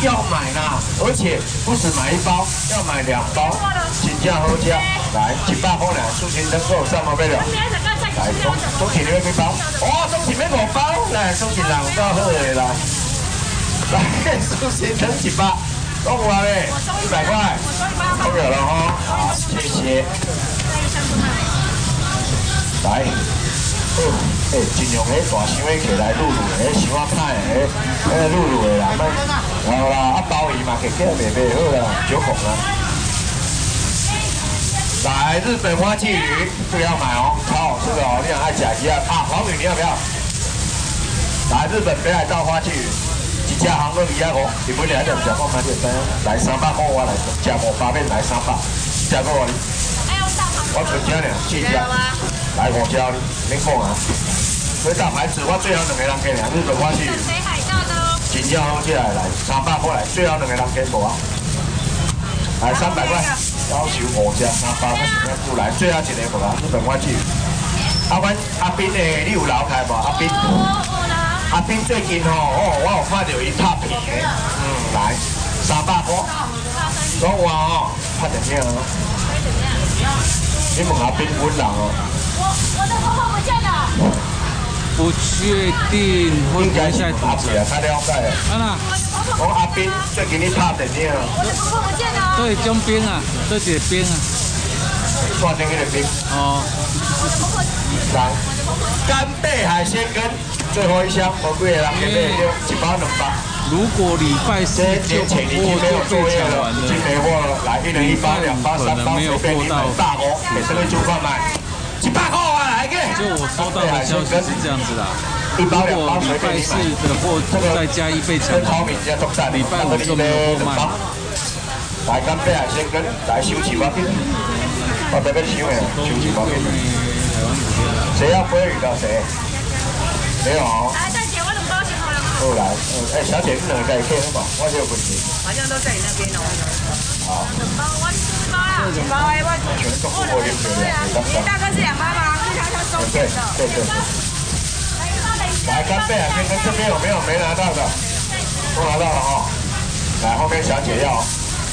要买啦，而且不止买1包，要买2包，真正好吃。来，100块呢，苏秦能够3毛买了。来，钟情你要几包？哦，钟情要5包，来，钟情人够好的啦。来，苏秦能1包，够我嘞，100块，够了了哈。好，谢谢。来。 尽量迄大箱的起来卤卤的，迄箱仔歹的，卤卤的啦，然后啦，鲍鱼嘛，起起袂好啦，少控啦。来，日本花鲫鱼，这个要买哦，超好吃的哦，你想爱吃一样啊？黄鱼你要不要？来，日本北海道花鲫鱼，一只航2250，日本来就食我买点单，来300块我来，食500变来300，食过我哩。我存只呢，4只。 来5只哩，免讲啊！所以大牌子我最后2个人给俩，日本花鲫鱼， 北海道的哦。 真正好吃来，300块来，最后2个人给无啊？来300块，要求5只300，我想要过来，最后1个无啊？日本花鲫鱼。啊，阮阿斌的，你有留开无？阿斌，阿斌最近吼，我有看到伊拍片的，来300块，讲话哦，拍电影哦。你问阿斌本人哦。 我的婆婆不见了。 不确定， 应该是阿伯啊，他了解啊。 啊啦， 我阿斌最近你拍电影啊。 我的婆婆不见了。 对，中兵啊，这几兵啊。 抓进去的兵。 哦。 来，干贝海鲜羹最后一箱，我贵人给买1包200。 如果礼拜四就前已经没有作业了，已经没货了。来，1人1包、2包、3包，随便你买大锅，给这位主管买。 100块啊，来个！ 就我收到的消息是这样子啦。 1包2包， 礼拜四的货再加1倍强，礼拜5就没有货卖。 来，干贝海鲜羹，来收7包斤。我这边收的，收7包斤。谁要鲑鱼的？谁？没有哦。 来，再姐，我2包就好了。 好来，小姐，你2个可以可以好不好？我就有问题。 好像都在你那边哦。 好。 2包，我4包啦。 2包哎，我全都不会流的， 你大哥是2包吗？是他收钱的。 对。来，干贝啊，先跟这边有没有没拿到的？都拿到了哈。来，后面小姐要。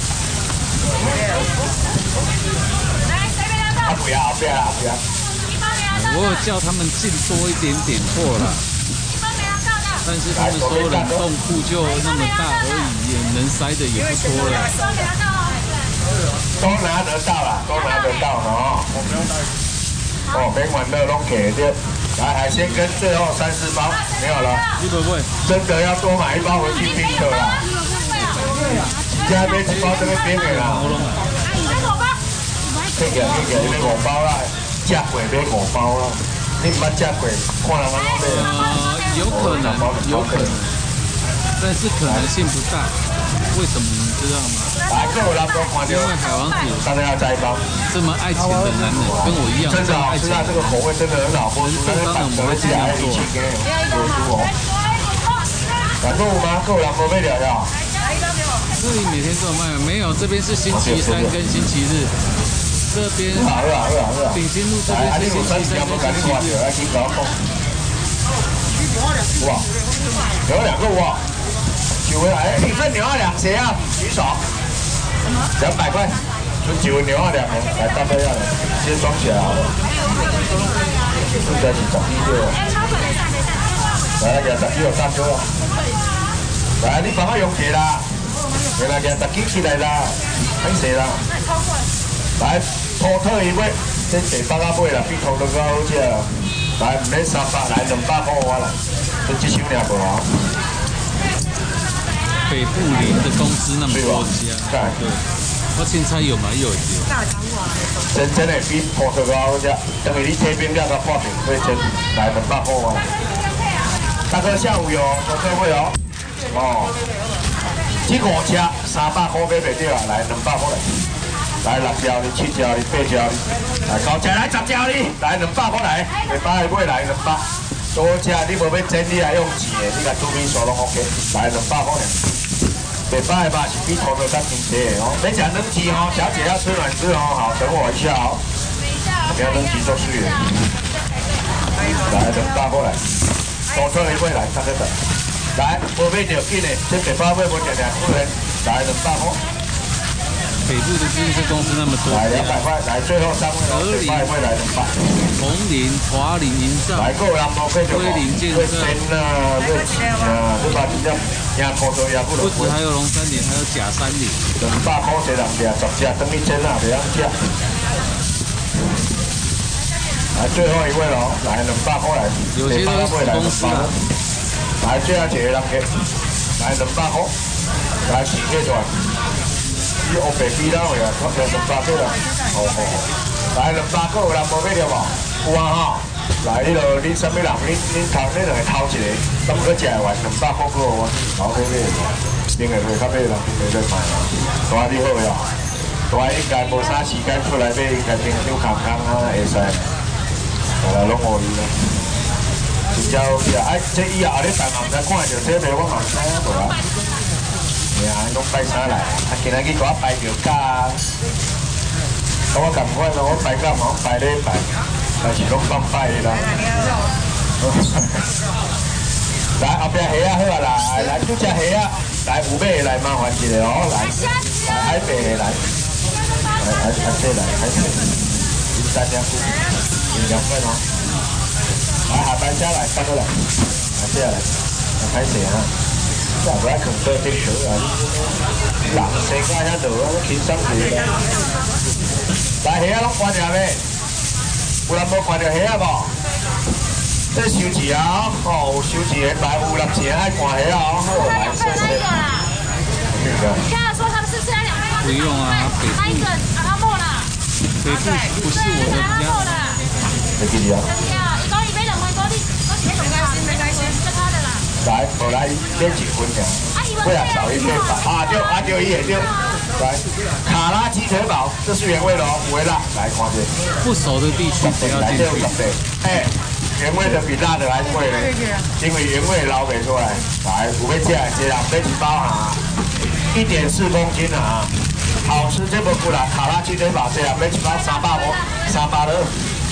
来，谁没拿到？ 不要，不要啦，不要。 我有叫他们进多一点点货啦。 但是他们说冷冻库就那么大而已，能塞的也不多了。 都拿得到啦，都拿得到哦。哦，别玩乐拢给的。来，海鲜羹最后3、4包没有了。 会不会？ 真的要多买1包回去冰的啦。加杯1包这边冰的啦。这个你5包啦，吃过买5包啦。你唔捌吃过，看人安怎买。 有可能，但是可能性不大。为什么你知道吗？因为海王子当然要摘1包。 这么爱钱的男人，跟我一样， 真的好吃啊！这个口味真的很好，人做当然我会尽量做。 敢购吗？购人不被了呀？ 这里每天都有卖，没有，这边是星期3跟星期日。这边鼎新路这边是星期3跟星期日。 哇，牛2个哇，9位来，你这牛2谁啊？举手。200块，就9位牛2来大概要来，先装起来好了。现在是11个。来，给11有3个。来，你帮我用起啦，原来给10起来啦，很谁啦？来，土特一位，先给8个尾啦，比土特更好吃啦。 来，唔免300，来200块我来，就这箱俩无啊。 北部林的公司那么多家，对，我凊彩有嘛有的。 真的比葡萄较好吃，等于你这边了个破饼会真，来200块我来。大哥下午有做客会哦。哦，这5只300块买袂到啊，来200块来。 来6条哩、7条哩、8条哩，来9只来10条哩，来200块来，200的买来200，多只你无要整你来用钱的，你甲煮米线拢 OK，来200块尔。200的吧是比土豆较经济的哦，要吃软鸡哦，小姐要吃软质哦，好，等我一下哦。不要软鸡做水的。来200块来，多车一位来，大家等。 来，无买着紧的，这白包买无着着，不然来200块。 北部的建设公司那么多来家， 200块，来最后3位了，最快会来200。 红林、华林、营造、 来，够人无买着无？ 威林建设， 真啊，这钱啊，这把真正赢土地也不不能止还有龙山林，还有甲山林。 200块一人吃10只，等于真啊，袂晓吃。来，最后一位喽，来200块来， 有些都是公司啊。 来，最后一个人给，来200块，来4个段。 你黑白比啦，呀，差不多200个啦。哦，来200个有人无买着无？有啊吼。来，迄落恁什么人？恁头恁两个头一个，咁个食完200块个我头去买，另个会较买啦，另个买啊。大你好呀，大应该无啥时间出来买，应该平常空空啊，会使。来，拢互伊啦。真正有去啊！哎，这以后你办嘛，唔知看着这个我嘛唔知啊，无啊。 啊，拢摆啥来？啊，今仔日我摆着假，咁我咁款咯，我摆假嘛，我摆礼拜，但是拢放摆啦。来后壁虾啊好啊，来拄只虾啊，来有买来麻烦一下哦，来海白的来，这来海白，金3两股，2份哦。来下班车来，3个来，这来，海白啊。 就不要肯做这事啊！人世界遐多啊，轻松些啦。来，虾拢关着未？有人无关着虾无？这收钱啊！哦，有收钱的来有60钱爱关虾哦，好来，谢谢。 他说他们是这样200 不用啊， 那一个阿莫啦， 北部不是我的家。 没记你啊。 真的啊，一公一杯2块多，你没关系，没关系，是他的啦。 来，我来练几分钟，不然少一倍吧。啊对，也对。来，卡拉鸡腿堡，这是原味的哦，不会辣。来，看这。 不熟的地区不要进去。 哎，原味的比辣的还贵呢，因为原味捞不出来。来，有要吃的，这人买一包哈，1.4公斤啊，好吃这么不啦？卡拉鸡腿堡这样买一包300块，300了。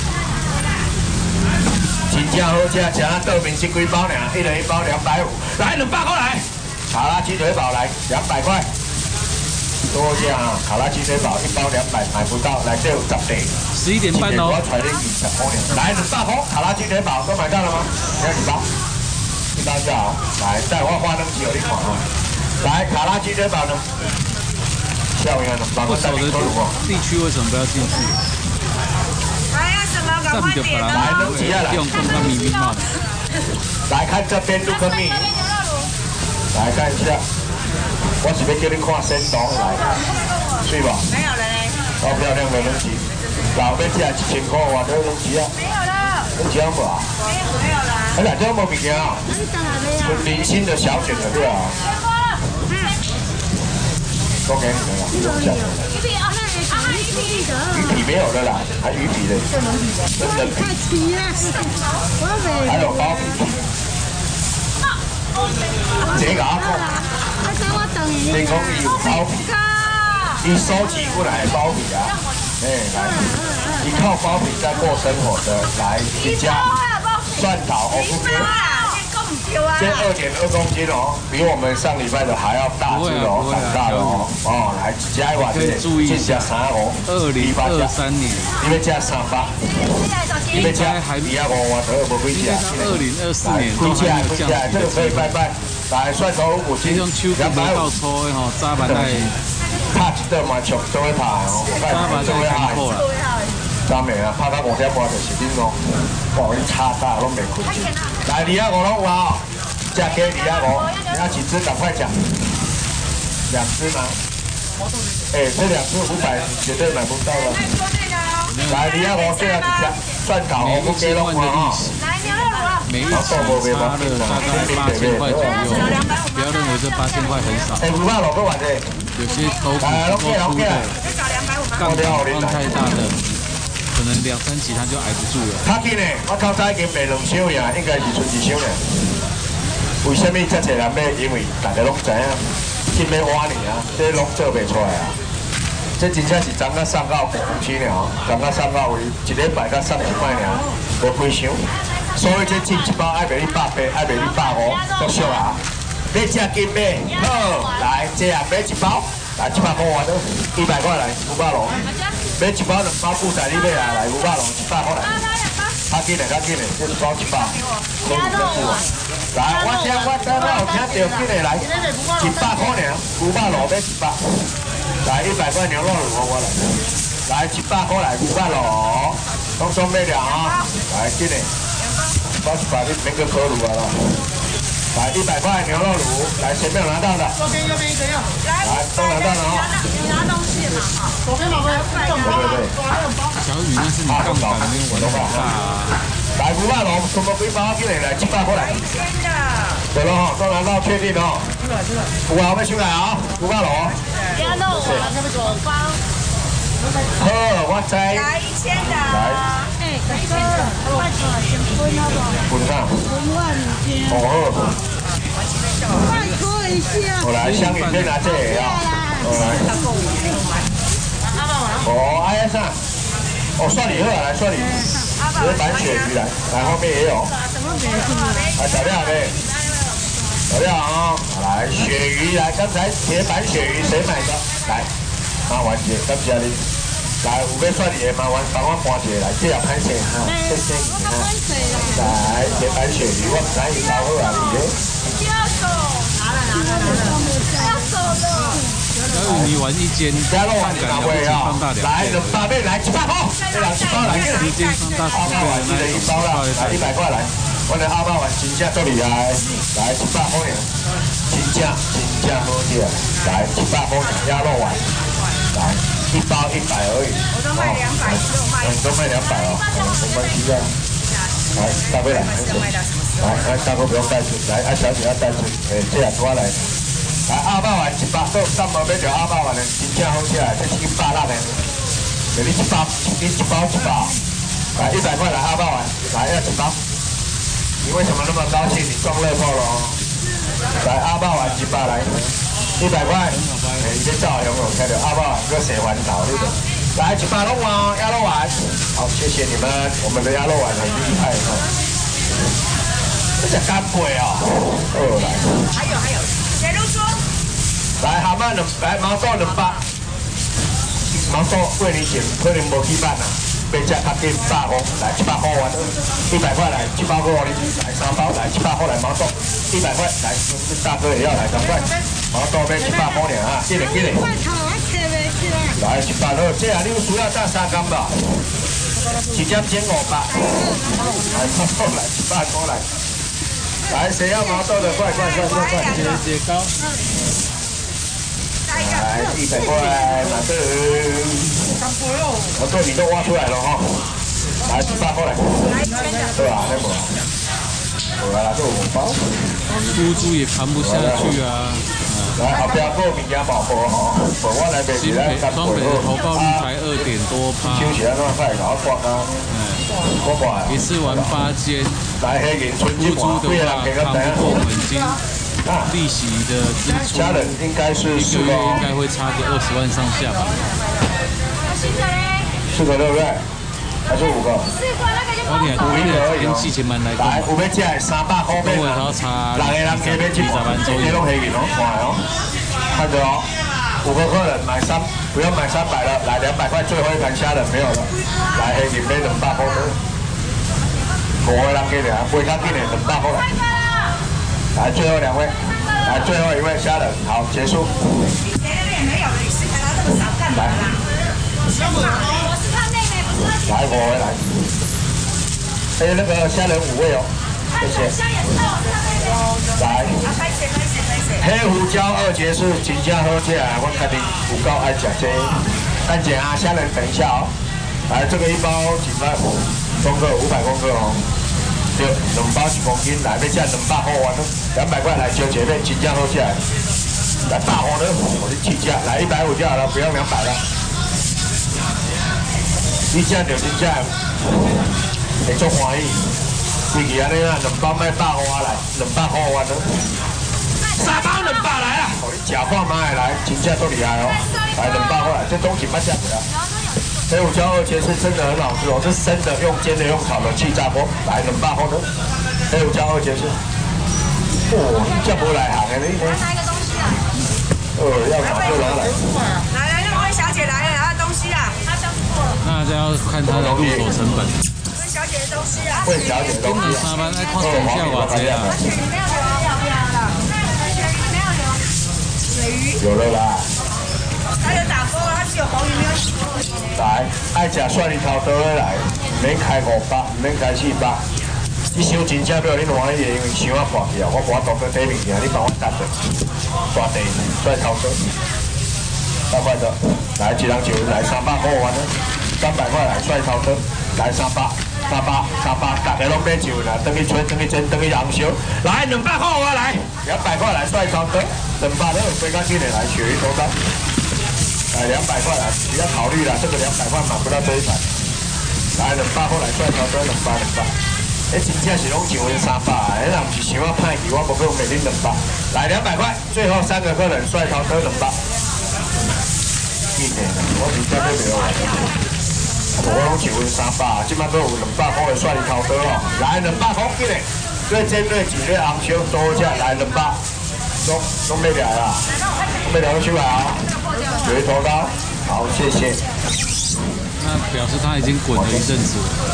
真正好吃，吃啊豆面这几包呢，一人1包250，来200块来，卡拉鸡腿堡来200块，多谢啊！卡拉鸡腿堡1包200，买不到，来这有10袋 ，11点半哦。 我传你20块，来200块，卡拉鸡腿堡都买到了吗？要几包？1包就好，来带我花灯旗给你看啊！来卡拉鸡腿堡呢？效应呢？ 不熟的地区为什么不要进去？ 站着把它用空它密密麻麻。 来看这边杜克蜜，来看一下，我是要叫你看生动来，水吧？ 没有了嘞。 好漂亮的冷气，老要吃1000块哇，这冷气啊， 没有了。 冷气有无啊？ 没有啦。 哎呀，这有无物件啊？纯零星的小卷的对啊。都给你们了，不用讲了。 鱼皮啊， 鱼皮没有了啦，还鱼皮的，真的。 太齐了，我还有包皮。这个阿公，这讲伊有包皮，伊收集过来的包皮啊，哎来，依靠包皮在过生活的，来一家蒜头欧不给。 这2.2公斤哦，比我们上礼拜的还要大只哦，长大了哦。哦，来加一碗这进加35， 2023年， 你要加300，你要加海比亚5碗都无几只。 2024年都还没有降这个可以拜拜。来，蒜头5斤，250。 到抽的吼，早晚来拍一顿嘛，全都会拍哦， 早晚来艰苦啦。 昨暝啊，拍到5点半就是恁咯，哇，你差大拢袂困去。来，2.5拢有啊，只鸡2.5，你要几只赶快讲，2只吗？哎，这2只500绝对买不到了。来，2.5最后一只蒜头，我们给拢有啊。 来牛肉卤啊， 每一期差了大概8000块左右，不要认为这8000块很少， 哎，5百6个碗的， 有些头骨不够粗的，杠杠太大的。 可能2、3期它就挨不住了。 较紧呢，我透早已经卖2箱呀，应该是剩1箱呢。为什么这侪人买？因为大家拢知影，进要挖呢啊，这拢做袂出来啊。这真正是昨仔送到5公斤了，昨仔送到为1礼拜才送1摆尔，无几箱。 所以这进一包爱卖你100，爱卖你150，都俗啊！你吃金买，好，来这样买一包，来700块完了，100块来500罗，买一包2包布袋你买来500罗，100块来。较紧嘞，较紧嘞，这1包100，可以再付啊。来，我听有听到，紧嘞来，100块尔，500罗买100，来100块牛肉卤我来，100块来500罗，拢买了啊，来紧嘞。 包100你免个可卤啊！来100块牛肉卤，来前面有拿到的，右边一个要，来都拿到了哦。 你拿东西嘛哈， 左边老哥， 对。 小雨那是你杠杆没有玩到大啊！ 来500龙，什么一包进来700块来。对了哈，都拿到确定哦。5号要出来啊，500龙。 不要弄我了，左包。 好，我知。 来1000的。 来。 1000的，快点，先分好不好？ 分啊！哦好。 拜托一下。 我来香芋片拿这个啊。来。哦，哎呀啥？哦，蒜泥好啊，来蒜泥。铁板鳕鱼来，来后面也有。来小料嘞。小料啊！来鳕鱼来，刚才铁板鳕鱼谁买的？来，麻完结，感谢你。 来，有要蒜泥的麻烦帮我搬一个来，这也歹势哈，谢谢你哈。来，铁板鳕鱼，我唔知伊包好啊，你咧。 要走，拿了，要走了。 小雨，你玩一间， 加肉丸你拿回啊！来，200倍，来700块，这2包来， 一间放大10倍的那 1包啦，来100块来，我的阿爸丸真正足厉害，来700块呢，真正好吃，来700块鸭肉丸，来。 1包100而已， 我都卖200， 都卖200哦，没关系的。来，大哥来，来，大哥不用带去，来，小姐要带去，这样抓来。来，阿爸丸100，都3包买条阿爸丸的，真正好吃啊，这是100辣的，给你1包100，来100块来阿爸丸，来要1包。你为什么那么高兴？你中乐透了哦。来阿爸丸100来。 100块，你这照有没有看到？阿爸，这谁玩倒那个？来，100龙王鸭肉丸，好，谢谢你们，我们的鸭肉丸很厉害哦。这是干贝哦。来。 还有，谁都说。 来，蛤蟆来毛豆2包，毛豆为你选，可能无去办啊。别吃较紧100块，来700块完，100块来700块你来3包，来700块来毛豆，100块来，大哥也要来赶快。 毛豆买100块尔啊，记得。来100块，这样你需要炸3缸吧？一点煎500。来毛豆来100块来，来谁要毛豆的快！ 姐高。 来100块，马豆。毛豆你都挖出来了哈，来100块来。对吧？那么。来这5包。 猪也扛不下去啊。 来，后边个物件冇好吼，我来卖是来干双北的投报率才2.多%。 收起来那快搞挂啊！我挂。一次玩8间。 来黑银春季猪的话，扛不过本金、利息的支出， 家人应该是 1个月应该会差个20万上下吧。 4个对不对？还是5个？ 高点5个跟之前蛮来。 来，有要吃的300块买啦。6个人加买1万，这些拢黑银哦，看哦，看着哦。5个客人买不要买300了，来200块，最后一盘虾仁没有了。来黑银买200块的，5个人加的，买较紧的200块来。来最后2位，来最后1位虾仁，好结束。 你谁那边没有的，你是看到这么少干嘛啦？ 我是看妹妹，不是看姐姐。 来5位来。还有那个虾仁5位哦，谢谢。来。黑胡椒2节是真正好吃啊！我肯定有够爱吃这。等一下虾仁等一下哦。来，这个1包几份？公克500公克哦。对，2包1公斤，来要吃200块完了，200块来招姐妹，真正好吃。来大红的，我是起价，来150就好了，不用200了。你这样就真正会足欢喜。自己安尼啊，2包卖大花来，200块完了。3包200来啊！哦，你吃看卖来，真正足厉害哦。来200块，这东西捌吃过啊。 黑胡椒2节是真的很好吃哦，是生的，用煎的，用炒的，气炸锅，来200块的黑胡椒2节是。哦，这不来行的你。 拿一个东西啊。 要拿就拿来。 来，那位小姐来了，拿东西啊。 他消失过了。 那就要看它的入手成本。 位小姐的东西啊。 问小姐的东西。 上班爱看等价哇这样。 你没有留，要不要了？没有留。 水鱼。 有了啦。 它有打勾，它是有红鱼没有洗过。 来，爱吃蒜鱼头倒来，免开500，免开400。你想真正要恁欢喜的，因为想要破去啊，我无法度去底物件，你帮我搭着。大地蒜头倒，3块的，来一人就来300块完了，300块来蒜头倒，来300，大家拢买就啦，等去吹，等去蒸，等去红烧，来200块我来，200块来蒜头倒，200都有飞到进来来鳕鱼头刀。来200块来，不要考虑了，这个200块买不到这一盘。来200块来蒜头刀200。真正是拢1份300，那若不是想要歹去，我无可能卖恁200。来200块，最后3个客人蒜头刀200。记得，我真正要袂落来。我拢1份300，即摆阁有200块的蒜头刀哦。来200块，记得，越煎越煮越红烧，多只来200，拢买来啦，买来出来啊！鳕鱼头刀，好，谢谢。 那表示它已经滚了一阵子了。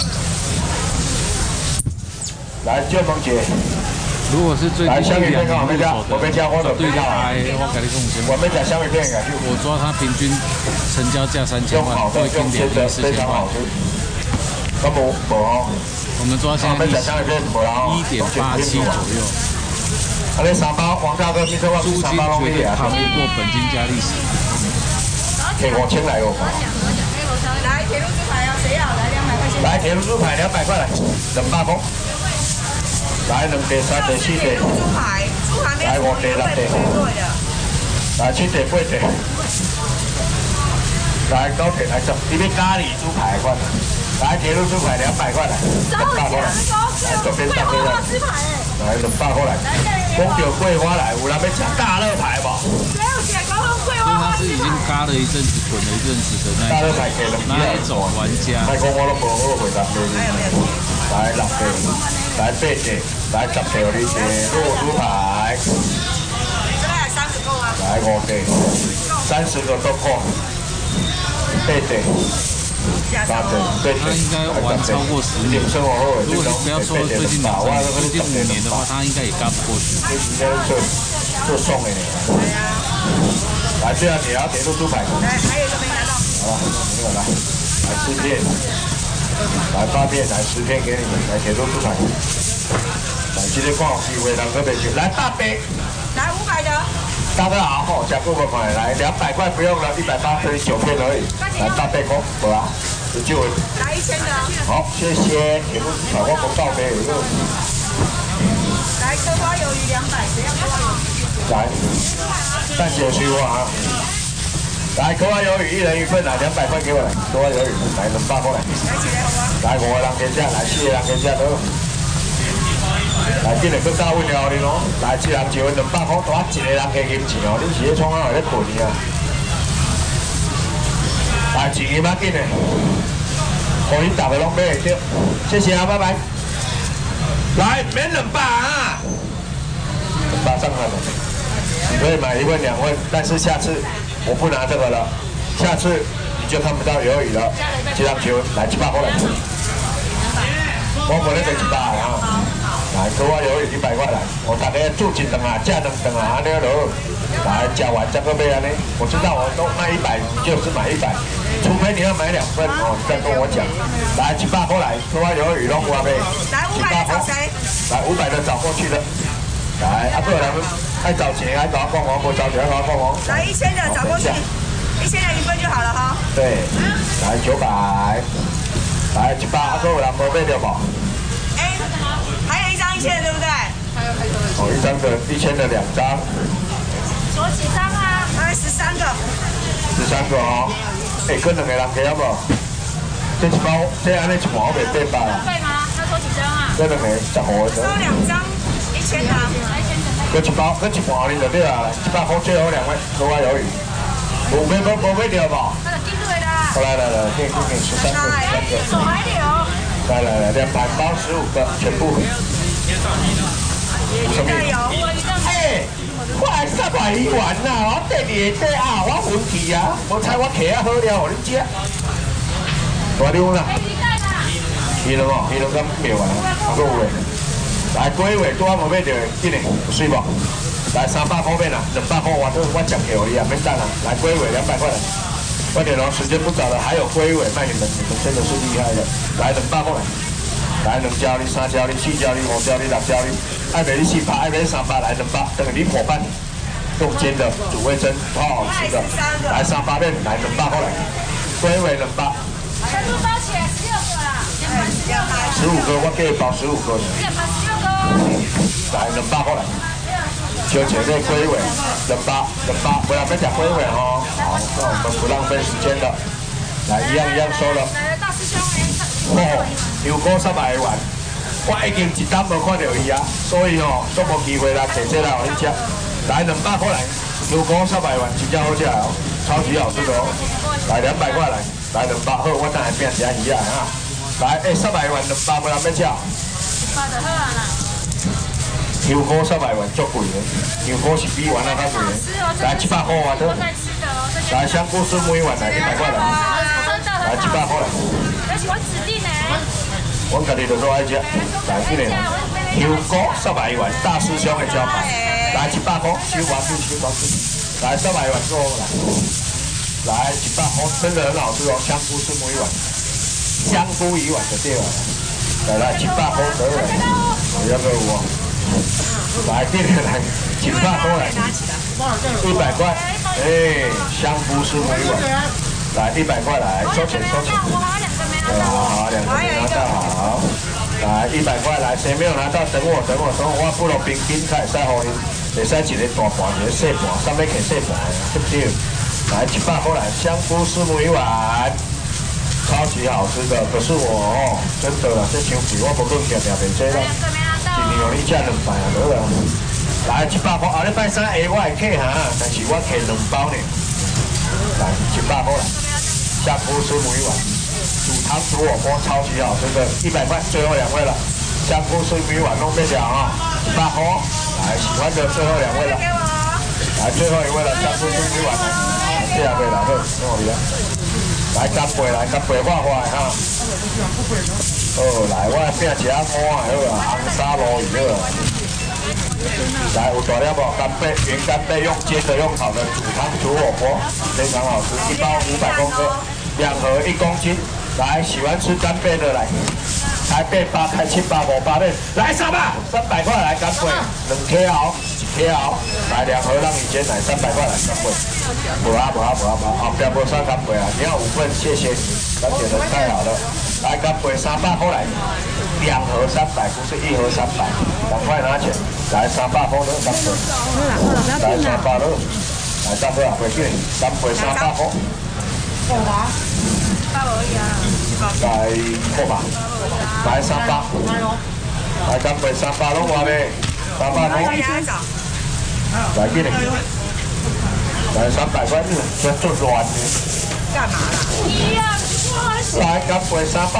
来，舅萌姐， 如果是最低2年入手的，对它，我跟你讲， 我没吃香芋片， 我抓它平均成交价3000万，都已经2亿4000万。 那无哦， 我们抓现在1.87左右。 啊，你3包，王大哥，你说我租金 3包拢绝对没啊？ 扛不过本金加利息。 给5000来哦。 来，铁路猪排啊，谁要？来200块钱。 来，铁路猪排200块来，200块。来2地、3地、4地。 猪排来5地、6地。来7地、8地。来9地、来10，你要咖喱猪排款。来铁路猪排200块来，200块来。来左边3个来。来200块来。讲到桂花来，有人要吃大乐排不？ 所以它是已经嘎了一阵子、滚了一阵子的那一种玩家。 来讲我都无好回答你。来6地，来8地，来10地，你铁路猪排。 这来30够啊。 来5地，30个都够。8地。 他应该玩超过10年。如果你不要说最近2年，最近5年的话，他应该也干不过去。 就送给你。来，这样你要铁路猪排。 来，还有一个没拿到。 好了，没有来，来10片，来8片，来10片给你们，来铁路猪排。来，今天看有机会，人可别去。来大杯。 来500的。 大哥好，好，加购不买，来200块不用了，189片而已。来大杯锅，好啦，有机会。 来1000的。 好，谢谢。铁路猪排我不到杯， 来刻花鱿鱼200，谁要刻花鱿鱼？ 来，蛋姐水果啊！来，刻花鱿鱼1人1份来，200块给我来，刻花鱿鱼来200块来。来5个人给价，来4个人给价都。来，今日更加稳了你咯。来，一人1份200块，多1个人加金钱哦。你是咧创啥？咧困啊？来，钱银仔紧的，互恁大家拢买会着。谢谢啊，拜拜。来，免200啊！200上来了。你可以买1份2份，但是下次我不拿这个了，下次你就看不到鱿鱼了。这样就来700块来，我无咧卖100啊。来，给我鱿鱼100块来，我大家煮1顿啊，吃2顿啊，安尼落。来，吃完再个买安尼。我知道我都卖100，你就是买100，除非你要买2份哦，你再跟我讲。来700块来，给我鱿鱼弄我呗。 来500的找谁？ 来500的找过去的。来，啊，不然爱找钱，爱找逛王，不找钱，爱逛王。 来1000的找过去，1000的1份就好了哈。 对，来900，来100，啊，各有人无买着无？ 哎，还有1张1000的，对不对？ 哦，1张的1000的2张。 锁几张啊？ 来13个。 13个哦。哎，跟2个人加无？这一包，这安尼一盘我袂800啦。 对吗？他说几张啊？ 这2个15个。 收2张1000的。 搁一包，搁一盘你就对啦。100块最好2位，多啊鱿鱼。无买着无？ 他的金对啦。 来，给13个， 手还留。 来，2盘包15个，全部。什么？哎，我来300元啦！我第2个啊，我运气啊，无猜我客啊好了，互你食。大牛啦，鱼龙哦，鱼龙敢妙啊，还佫有诶。来几位拄仔无买着的，紧嘞，有水无？来300块免啦，200块我接起互你啊，免等啦。来龟尾200块来，快点哦，时间不早了，还有龟尾卖你们真的是厉害的。来200块来，2焦哩、3焦哩、4焦哩、5焦哩、6焦哩，爱买你4把，爱买300来200，等于你伙伴用煎的煮味噌，超好吃的。来300面，来200块来，龟尾200。 全部包起来16个啦 ，15个，我给你包15个。 2盘16个。 来200块来。小姐妹龟尾200，不要再讲龟尾哦。好，那我们不浪费时间了。来，一样收了。 来，大师兄哦，油锅300元，我已经一单无看到伊啊，所以哦，都无机会来摕这来互你食。来200块来，油锅300元，真正好食哦，超级好吃的哦。来200块来200好，我等下变一下鱼啊哈。来，300元200，不要要吃。 发的好啊啦。 油锅300元足贵的，油锅是比原来较贵的。来700块啊，都。来香菇丝梅丸来100块来。来700块来。 而且我指定呢。 我家己就做爱食，来这个油锅300元，大师兄的招牌。来700块，收完去。来300元做来。来100块，真的很好吃哦，香菇丝梅丸，香菇鱼丸就对了。来700块得了，我要个我。来，这个来700块来，100块，哎，香菇丝梅丸，来100块来，收钱。 我还有2个没拿到。 好，2个没拿到，好。来100块来，谁没有拿到？等我，我不如冰冰开使互你，会使一个大盘，一个小盘，啥物摕小盘对不对？来700块来，香菇丝梅丸，超级好吃的。可是我哦，真的啦，这伤贵，我无论定袂做啦。一年互你食2摆啊，好啦。来700块，后礼拜3下我会客哈，但是我客2包呢。来700块来，香菇丝梅丸，煮汤煮火锅超级好吃的，100块，最后2位了。香菇丝梅丸弄面条啊，100块。来喜欢的最后2位了，来最后1位了，香菇丝梅丸来，这2位了，好，弄好了。来干杯，画哈。哦，来，我变一下锅啊，好啊，红沙鲈鱼好啊。来，有大粒无？干贝，原干贝用煎的，用烤的，煮汤煮火锅，非常好吃。1包500公克，2盒1公斤。来，喜欢吃干贝的来，台北8开785八类，来300块来干贝，2 KL 1 KL，来2盒让你煎来300块来干贝。无啊，后边无啥干贝啊，你要5份，谢谢你，感觉得太好了。来干贝300块来，2盒300，不是1盒300，赶快拿钱，来300块的干贝，来300了，来干贝啊，回去，干贝300块。来400，来300，来干贝300拢话咩？300块，来几嘞？来300块，这做软的。 干嘛啦？ 来干贝300。